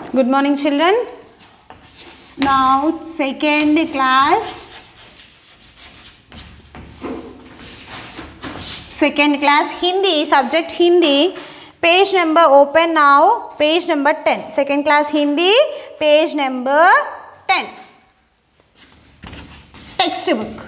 Good morning, children. Now, second class. Second class Hindi, subject Hindi. Page number open now. Page number 10. Second class Hindi, page number 10. Text book.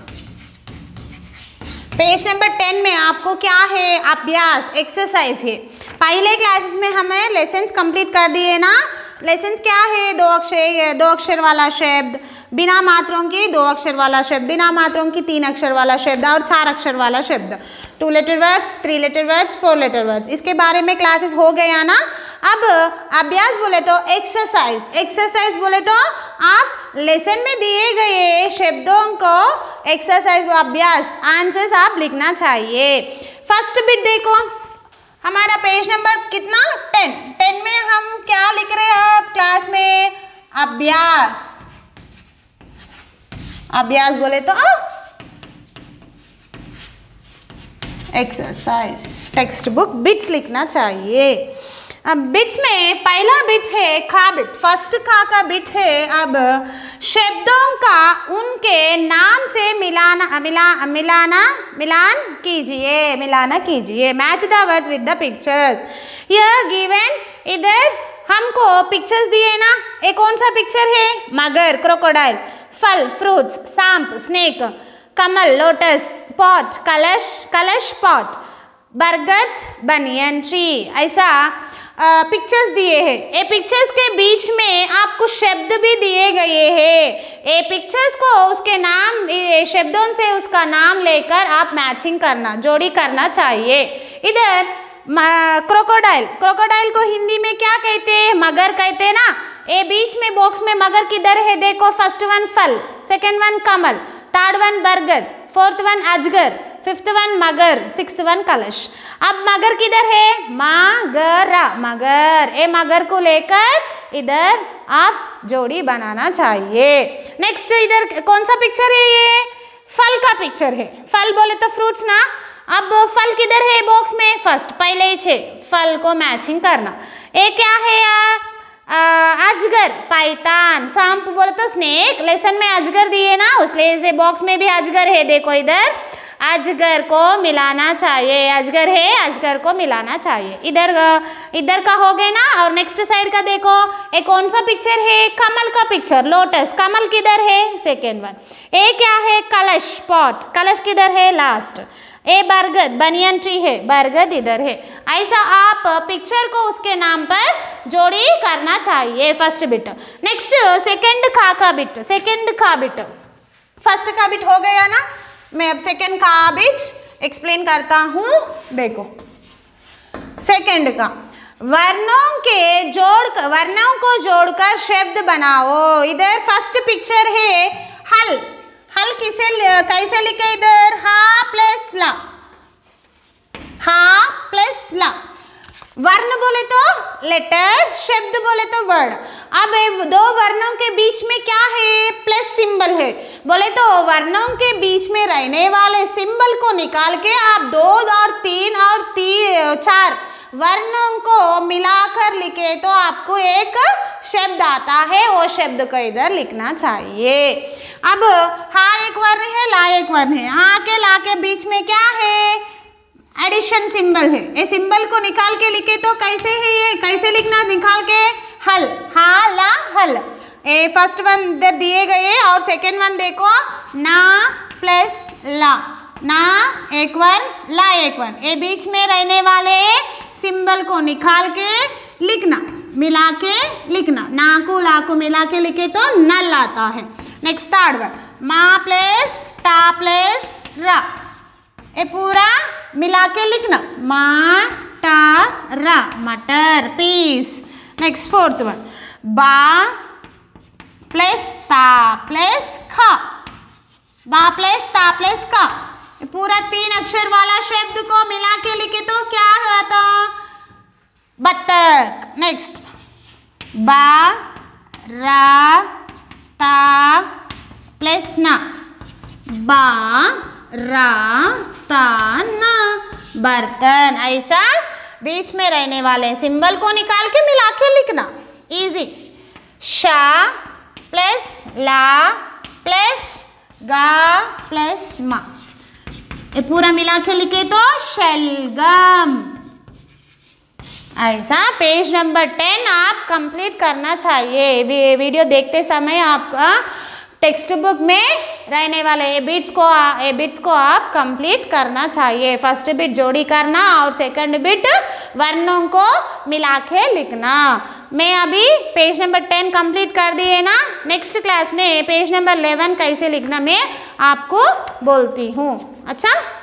Page number 10 में आपको क्या है, अभ्यास exercise है। पहले classes में हमें lessons complete कर दिए ना। लेसन्स क्या है, दो अक्षर वाला शब्द, बिना मात्रों की 2 अक्षर वाला शब्द, बिना मात्रों की 3 अक्षर वाला शब्द और 4 अक्षर वाला शब्द, 2 letter words, 3 letter words, 4 letter words. इसके बारे में क्लासेस हो गया ना। अब अभ्यास बोले तो एक्सरसाइज, एक्सरसाइज बोले तो आप लेसन में दिए गए शब्दों को एक्सरसाइज अभ्यास आंसर्स आप लिखना चाहिए। फर्स्ट बिट देखो, हमारा पेज नंबर कितना 10 में हम क्या लिख रहे हैं क्लास में, अभ्यास। अभ्यास बोले तो एक्सरसाइज, टेक्स्ट बुक बिट्स लिखना चाहिए। अब बिट्स में पहला बिट है खा बिट, फर्स्ट खा का बिट है। अब शब्दों का उनके नाम से मिलाना कीजिए। Match the words with the pictures. Here given, इधर हमको पिक्चर्स दिए ना। एक कौन सा पिक्चर है, मगर क्रोकोडाइल, फल फ्रूट्स, सांप स्नेक, कमल लोटस, पॉट कलश पॉट, बरगद बनियन ट्री। ऐसा पिक्चर्स दिए हैं। ये पिक्चर्स के बीच में आपको शब्द भी दिए गए हैं। ये पिक्चर्स को उसके नाम, शब्दों से उसका नाम लेकर आप मैचिंग करना, जोड़ी करना चाहिए। इधर क्रोकोडाइल, क्रोकोडाइल को हिंदी में क्या कहते हैं, मगर कहते हैं ना। ये बीच में बॉक्स में मगर किधर है देखो, फर्स्ट वन फल, सेकंड वन कमल, थर्ड वन बरगद, फोर्थ वन अजगर, फिफ्थ वन मगर, सिक्स्थ वन कलश। अब मगर किधर है, मगरा, मगर। ए मगर को लेकर इधर आप जोड़ी बनाना चाहिए। नेक्स्ट इधर कौन सा पिक्चर है, ये फल का पिक्चर है। फल बोले तो फ्रूट्स ना। अब फल किधर है बॉक्स में, फर्स्ट पहले ही 6 फल को मैचिंग करना। ये क्या है अजगर, पाइथन, सांप बोले तो स्नेक। लेसन में अजगर दिए ना, उसलिए बॉक्स में भी अजगर है। देखो इधर अजगर को मिलाना चाहिए, अजगर है, अजगर को मिलाना चाहिए। इधर का हो गया ना। और नेक्स्ट साइड का देखो, एक कौन सा पिक्चर है, कमल का पिक्चर, लोटस। कमल किधर है, सेकेंड वन। ए क्या है, कलश पॉट, कलश किधर है, लास्ट। ए बरगद, बनियन ट्री है, बरगद इधर है। ऐसा आप पिक्चर को उसके नाम पर जोड़ी करना चाहिए। First bit. नेक्स्ट सेकंड खा का बिट, सेकंड खा बिट। फर्स्ट का बिट हो गया ना। मैं अब सेकंड का बिट एक्सप्लेन करता हूँ। देखो सेकंड का, वर्णों को जोड़कर शब्द बनाओ। इधर फर्स्ट पिक्चर है हल। हल कैसे लिखे, इधर हा प्लस ला, हा प्लस ला। वर्ण बोले तो लेटर, शब्द बोले तो वर्ड। अब 2 वर्णों के बीच में क्या है, प्लस सिंबल है। बोले तो वर्णों के बीच में रहने वाले सिंबल को निकाल के आप 2 और 3 और 4 वर्णों को मिलाकर लिखे तो आपको एक शब्द आता है। वो शब्द को इधर लिखना चाहिए। अब हा एक वर्ण है, ला एक वर्ण है। हा के ला के बीच में क्या है, एडिशन सिंबल है। ये सिंबल को निकाल के लिखे तो कैसे है, ये कैसे लिखना, निकाल के हल, हा ला हल। ए फर्स्ट वन इधर दिए गए और सेकेंड वन देखो, ना प्लस ला, ना एक वर्ण, ला एक वर्ण। ये बीच में रहने वाले सिंबल को निकाल के लिखना, मिला के लिखना। ना को ला को मिला के लिखे तो नल आता है। नेक्स्ट थर्ड वन, मा प्लस टा प्लस रा। ये पूरा मिला के लिखना, मा टा रा, मटर, पीस। नेक्स्ट फोर्थ वन, बा प्लस ता प्लस खा, बा प्लस ता प्लस का। पूरा 3 अक्षर वाला शब्द को मिला के लिखे तो क्या होता, बत्तख। नेक्स्ट बा रा ता प्लस ना, बा रा ता ना, बर्तन। ऐसा बीच में रहने वाले सिंबल को निकाल के मिला के लिखना, इजी। ला प्लस गा प्लस मा, ये पूरा मिला के लिखे तो शलगम। ऐसा पेज नंबर 10 आप कंप्लीट करना चाहिए। वीडियो देखते समय आपका टेक्स्ट बुक में रहने वाले ये बिट्स को आप कंप्लीट करना चाहिए। फर्स्ट बिट जोड़ी करना और सेकंड बिट वर्णों को मिला के लिखना। मैं अभी पेज नंबर 10 कंप्लीट कर दिए ना, नेक्स्ट क्लास में पेज नंबर 11 कैसे लिखना मैं आपको बोलती हूँ। अच्छा।